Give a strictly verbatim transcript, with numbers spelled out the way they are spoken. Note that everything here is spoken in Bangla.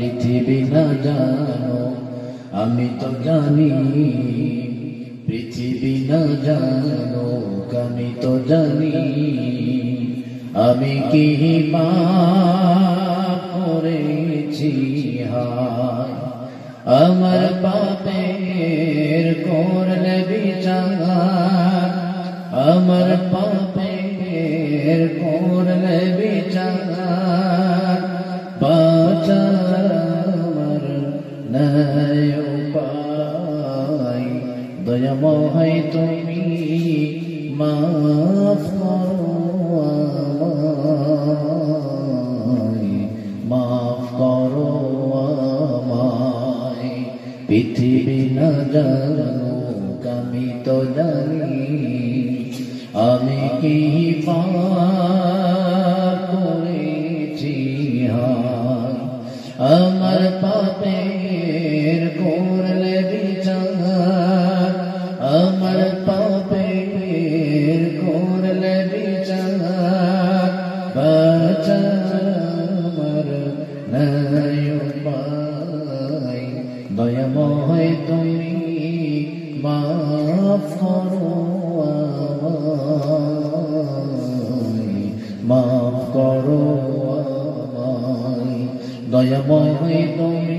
পৃথিবী না জানো আমি তো জানি, পৃথিবী না জানো আমি তো জানি, আমি কি পাপ করেছি হায়, আমার পাপের করলে বিচার, আমার পাপের করলে বিচার, বাঁচার আমার নাই উপায়, দয়াময় তুমি মাফ করো আমায়, মাফ করো আমায়, পৃথিবী না জানো আমি তো জানি, আমি কি পাপ করেছি হায়, আমার পাপের করলে বিচার, আমার পাপের করলে বিচার, বাঁচার আমার নাই উপায়, দয়াময় তুমি মাফ করো আমায়, মাফ করো আমায়, দয়াময় তুমি